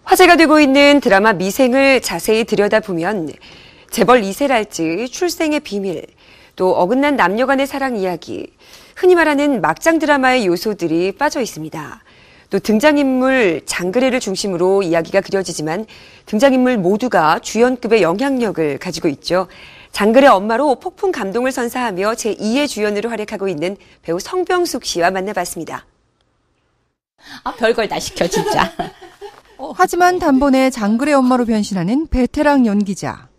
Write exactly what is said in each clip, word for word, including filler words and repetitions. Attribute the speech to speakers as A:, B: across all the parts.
A: 화제가 되고 있는 드라마 미생을 자세히 들여다보면 재벌 이 세랄지, 출생의 비밀, 또 어긋난 남녀 간의 사랑 이야기, 흔히 말하는 막장 드라마의 요소들이 빠져 있습니다. 또 등장인물 장그래를 중심으로 이야기가 그려지지만 등장인물 모두가 주연급의 영향력을 가지고 있죠. 장그래 엄마로 폭풍 감동을 선사하며 제이의 주연으로 활약하고 있는 배우 성병숙 씨와 만나봤습니다.
B: 아, 별걸 다 시켜 진짜.
C: 하지만 단번에 장그래 엄마로 변신하는 베테랑 연기자.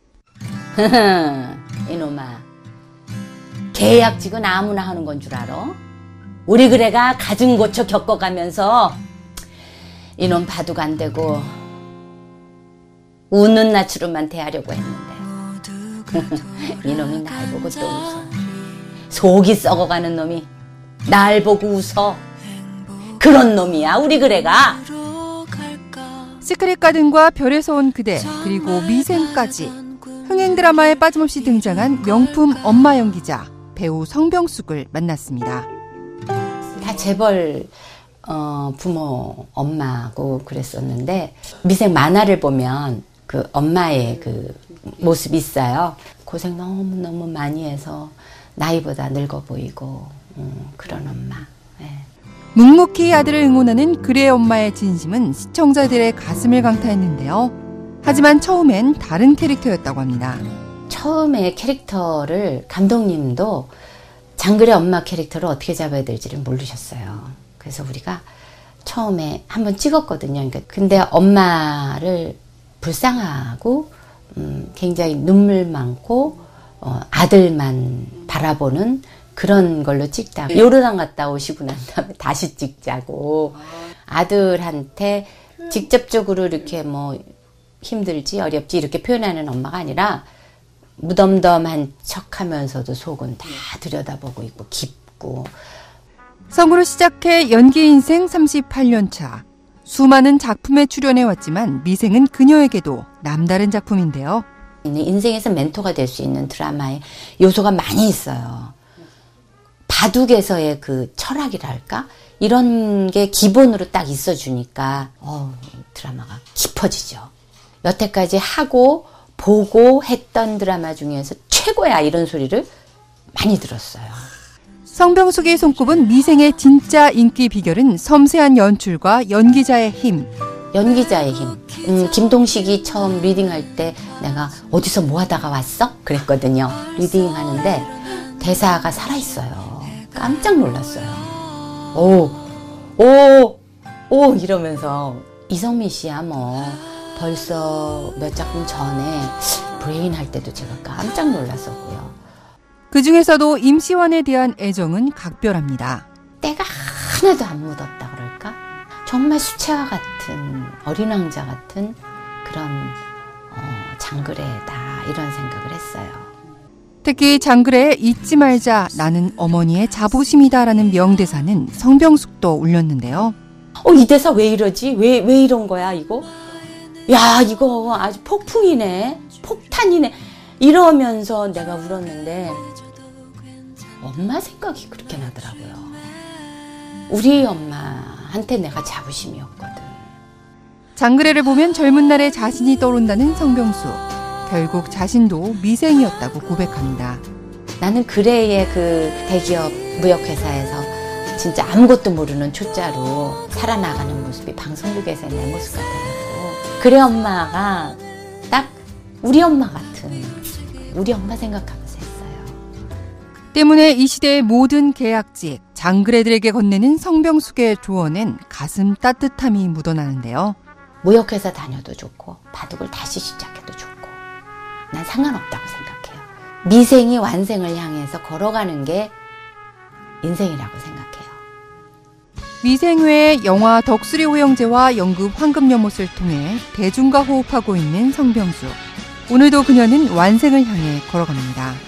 B: 이놈아, 계약직은 아무나 하는 건 줄 알아? 우리 그래가 가증 고쳐 겪어가면서 이놈 바둑 안 되고 웃는 낯으로만 대하려고 했는데 이놈이 날 보고 또 웃어. 속이 썩어가는 놈이 날 보고 웃어. 그런 놈이야 우리 그래가.
C: 시크릿 가든과 별에서 온 그대, 그리고 미생까지 흥행 드라마에 빠짐없이 등장한 명품 엄마 연기자 배우 성병숙을 만났습니다.
B: 다 재벌 어, 부모 엄마고 그랬었는데 미생 만화를 보면 그 엄마의 그 모습이 있어요. 고생 너무너무 많이 해서 나이보다 늙어 보이고 음, 그런 엄마. 네.
C: 묵묵히 아들을 응원하는 그래 엄마의 진심은 시청자들의 가슴을 강타했는데요. 하지만 처음엔 다른 캐릭터였다고 합니다.
B: 처음에 캐릭터를 감독님도 장그래 엄마 캐릭터를 어떻게 잡아야 될지를 모르셨어요. 그래서 우리가 처음에 한번 찍었거든요. 근데 엄마를 불쌍하고 음, 굉장히 눈물 많고 어, 아들만 바라보는 그런 걸로 찍다가 요르단 갔다 오시고 난 다음에 다시 찍자고. 아들한테 직접적으로 이렇게 뭐 힘들지 어렵지 이렇게 표현하는 엄마가 아니라 무덤덤한 척하면서도 속은 다 들여다보고 있고 깊고.
C: 성우로 시작해 연기 인생 삼십팔 년 차. 수많은 작품에 출연해왔지만 미생은 그녀에게도 남다른 작품인데요.
B: 인생에서 멘토가 될 수 있는 드라마의 요소가 많이 있어요. 바둑에서의 그 철학이랄까? 이런 게 기본으로 딱 있어주니까 어, 드라마가 깊어지죠. 여태까지 하고 보고 했던 드라마 중에서 최고야 이런 소리를 많이 들었어요.
C: 성병숙의 손꼽은 미생의 진짜 인기 비결은 섬세한 연출과 연기자의 힘.
B: 연기자의 힘. 음, 김동식이 처음 리딩할 때 내가 어디서 뭐 하다가 왔어? 그랬거든요. 리딩하는데 대사가 살아있어요. 깜짝 놀랐어요. 오, 오, 오 이러면서 이성민 씨야 뭐 벌써 몇 작품 전에 브레인 할 때도 제가 깜짝 놀랐었고요.
C: 그중에서도 임시완에 대한 애정은 각별합니다.
B: 때가 하나도 안 묻었다 그럴까? 정말 수채화 같은 어린 왕자 같은 그런 어, 장그래다 이런 생각을 했어요.
C: 특히 장그래의 잊지 말자 나는 어머니의 자부심이다라는 명대사는 성병숙도 울렸는데요.
B: 어, 이 대사 왜 이러지? 왜, 왜 이런 거야 이거? 야 이거 아주 폭풍이네. 폭탄이네. 이러면서 내가 울었는데 엄마 생각이 그렇게 나더라고요. 우리 엄마한테 내가 자부심이었거든.
C: 장그래를 보면 젊은 날의 자신이 떠오른다는 성병숙. 결국 자신도 미생이었다고 고백합니다.
B: 나는 그래의 그 대기업 무역회사에서 진짜 아무것도 모르는 초짜로 살아나가는 모습이 방송국에서의 내 모습 같아가지고 그래 엄마가 딱 우리 엄마 같은 우리 엄마 생각하면서 했어요.
C: 때문에 이 시대의 모든 계약직, 장그래들에게 건네는 성병숙의 조언엔 가슴 따뜻함이 묻어나는데요.
B: 무역회사 다녀도 좋고 바둑을 다시 시작해도 좋고 난 상관없다고 생각해요. 미생이 완생을 향해서 걸어가는 게 인생이라고 생각해요.
C: 미생 외에 영화 덕수리 오영재와 연극 황금연못을 통해 대중과 호흡하고 있는 성병숙. 오늘도 그녀는 완생을 향해 걸어갑니다.